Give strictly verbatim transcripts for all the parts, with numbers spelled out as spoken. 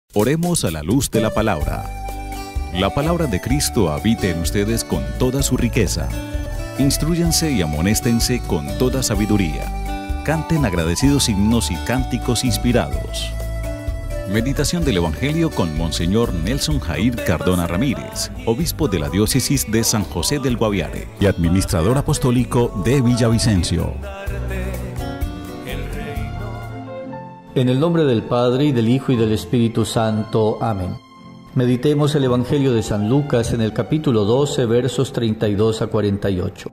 Oremos a la luz de la palabra. La palabra de Cristo habite en ustedes con toda su riqueza. Instrúyanse y amonéstense con toda sabiduría. Canten agradecidos himnos y cánticos inspirados. Meditación del Evangelio con Monseñor Nelson Jair Cardona Ramírez, obispo de la diócesis de San José del Guaviare y administrador apostólico de Villavicencio. En el nombre del Padre, y del Hijo, y del Espíritu Santo. Amén. Meditemos el Evangelio de San Lucas en el capítulo doce, versos treinta y dos a cuarenta y ocho.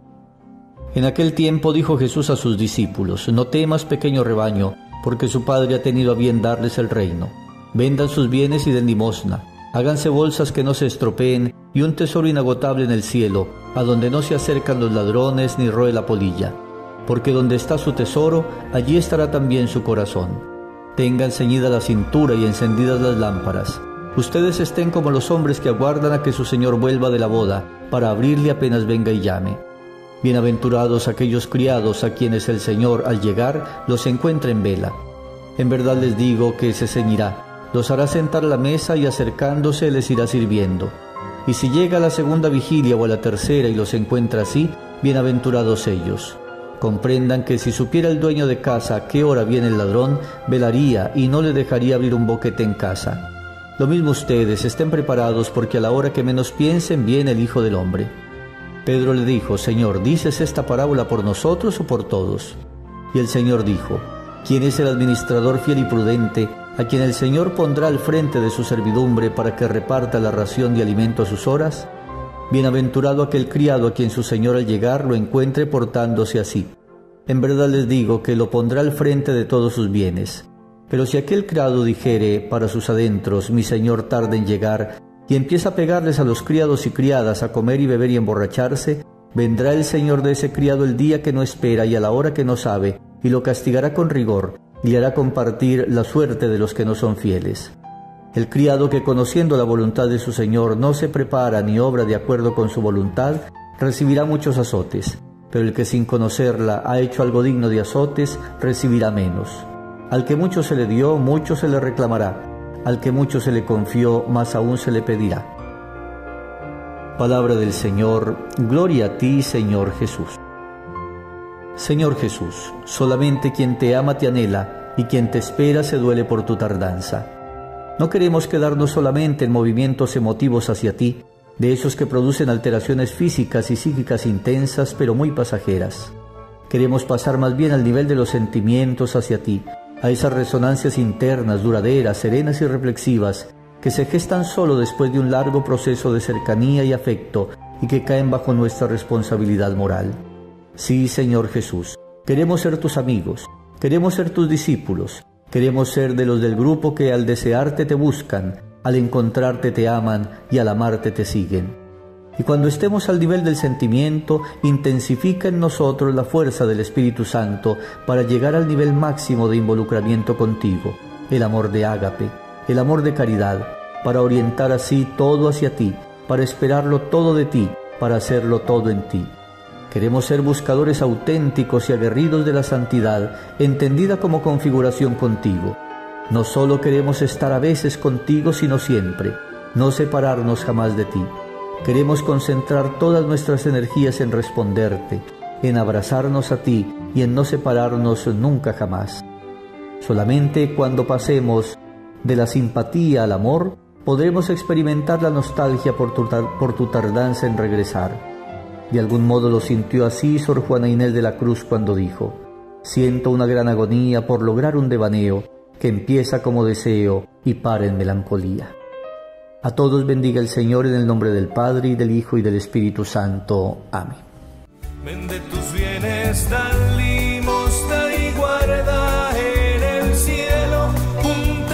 En aquel tiempo dijo Jesús a sus discípulos: No temas, pequeño rebaño, porque su Padre ha tenido a bien darles el reino. Vendan sus bienes y den limosna. Háganse bolsas que no se estropeen y un tesoro inagotable en el cielo, a donde no se acercan los ladrones ni roe la polilla. Porque donde está su tesoro, allí estará también su corazón. Tengan ceñida la cintura y encendidas las lámparas. Ustedes estén como los hombres que aguardan a que su Señor vuelva de la boda, para abrirle apenas venga y llame. Bienaventurados aquellos criados a quienes el Señor, al llegar, los encuentre en vela. En verdad les digo que se ceñirá, los hará sentar a la mesa y acercándose les irá sirviendo. Y si llega a la segunda vigilia o a la tercera y los encuentra así, bienaventurados ellos. Comprendan que si supiera el dueño de casa a qué hora viene el ladrón, velaría y no le dejaría abrir un boquete en casa. Lo mismo ustedes, estén preparados, porque a la hora que menos piensen viene el Hijo del Hombre. Pedro le dijo: Señor, ¿dices esta parábola por nosotros o por todos? Y el Señor dijo: ¿Quién es el administrador fiel y prudente, a quien el Señor pondrá al frente de su servidumbre para que reparta la ración de alimento a sus horas? Bienaventurado aquel criado a quien su señor al llegar lo encuentre portándose así. En verdad les digo que lo pondrá al frente de todos sus bienes. Pero si aquel criado dijere para sus adentros: mi señor tarda en llegar, y empieza a pegarles a los criados y criadas, a comer y beber y emborracharse, vendrá el señor de ese criado el día que no espera y a la hora que no sabe, y lo castigará con rigor, y le hará compartir la suerte de los que no son fieles. El criado que, conociendo la voluntad de su señor, no se prepara ni obra de acuerdo con su voluntad, recibirá muchos azotes, pero el que sin conocerla ha hecho algo digno de azotes, recibirá menos. Al que mucho se le dio, mucho se le reclamará; al que mucho se le confió, más aún se le pedirá. Palabra del Señor. Gloria a ti, Señor Jesús. Señor Jesús, solamente quien te ama te anhela, y quien te espera se duele por tu tardanza. No queremos quedarnos solamente en movimientos emotivos hacia ti, de esos que producen alteraciones físicas y psíquicas intensas, pero muy pasajeras. Queremos pasar más bien al nivel de los sentimientos hacia ti, a esas resonancias internas, duraderas, serenas y reflexivas, que se gestan solo después de un largo proceso de cercanía y afecto y que caen bajo nuestra responsabilidad moral. Sí, Señor Jesús, queremos ser tus amigos, queremos ser tus discípulos, queremos ser de los del grupo que al desearte te buscan, al encontrarte te aman y al amarte te siguen. Y cuando estemos al nivel del sentimiento, intensifica en nosotros la fuerza del Espíritu Santo para llegar al nivel máximo de involucramiento contigo, el amor de ágape, el amor de caridad, para orientar así todo hacia ti, para esperarlo todo de ti, para hacerlo todo en ti. Queremos ser buscadores auténticos y aguerridos de la santidad, entendida como configuración contigo. No solo queremos estar a veces contigo, sino siempre, no separarnos jamás de ti. Queremos concentrar todas nuestras energías en responderte, en abrazarnos a ti y en no separarnos nunca jamás. Solamente cuando pasemos de la simpatía al amor, podremos experimentar la nostalgia por tu, por tu tardanza en regresar. De algún modo lo sintió así Sor Juana Inés de la Cruz cuando dijo: siento una gran agonía por lograr un devaneo que empieza como deseo y para en melancolía. A todos bendiga el Señor en el nombre del Padre, y del Hijo, y del Espíritu Santo. Amén. Vende tus bienes, da limosna y guarda en el cielo un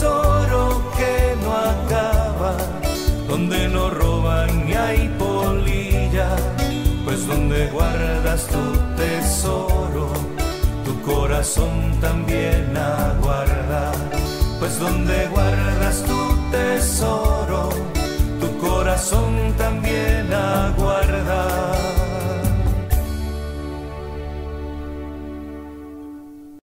tesoro que no acaba, donde no roban ni hay polilla, pues donde guardas tu tesoro, tu corazón también aguarda, pues donde guardas tu tesoro,